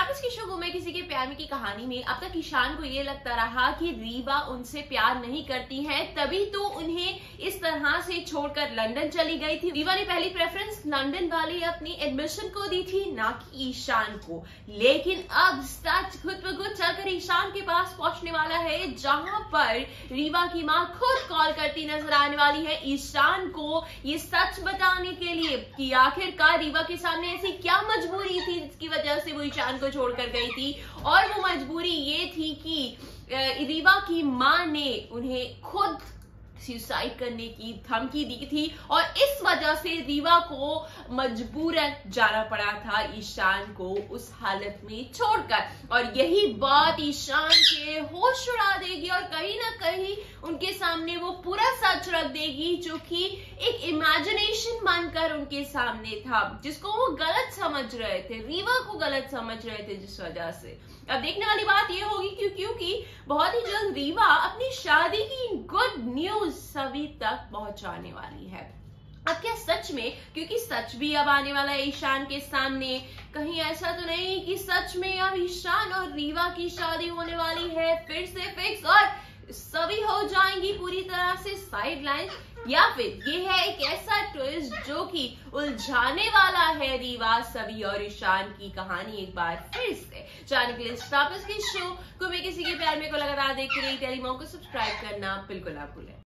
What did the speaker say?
Stars की show में किसी के प्यार में की कहानी में अब तक ईशान को ये लगता रहा कि रीवा उनसे प्यार नहीं करती है, तभी तो उन्हें इस तरह से छोड़कर लंदन चली गई थी। रीवा ने पहली प्रेफरेंस लंदन वाली अपनी एडमिशन को दी थी, ना कि ईशान को। लेकिन अब सच खुद ब खुद चलकर ईशान के पास पहुंचने वाला है, जहां पर रीवा की मां खुद कॉल करती नजर आने वाली है ईशान को ये सच बताने के लिए कि आखिरकार रीवा के सामने ऐसी क्या मजबूरी थी जिसकी वजह से वो ईशान को छोड़कर गई थी। और वो मजबूरी ये थी कि रीवा की मां ने उन्हें खुद सुसाइड करने की धमकी दी थी और इस वजह से रीवा को मजबूरन जाना पड़ा था ईशान को उस हालत में छोड़कर। और यही बात ईशान के होश उड़ा देगी और कहीं ना कहीं उनके सामने वो पूरा सच रख देगी, जो कि एक इमेजिनेशन बनकर उनके सामने था, जिसको वो गलत समझ रहे थे, रीवा को गलत समझ रहे थे, जिस वजह से। अब देखने वाली बात ये होगी क्योंकि बहुत ही जल्द रीवा अपनी शादी की गुड न्यूज सभी तक पहुंचाने वाली है। अब क्या सच में, क्योंकि सच भी अब आने वाला है ईशान के सामने, कहीं ऐसा तो नहीं कि सच में अब ईशान और रीवा की शादी होने वाली है फिर से फिक्स और सभी हो जाएंगी पूरी तरह से साइडलाइन, या फिर ये है एक ऐसा ट्विस्ट जो कि उलझाने वाला है रीवा, सभी और ईशान की कहानी एक बार फिर से। जानने के लिए स्टार प्लस की शो को मैं किसी के प्यार में को लगातार देखते रही टेलीमॉम को सब्सक्राइब करना बिल्कुल ना भूलें।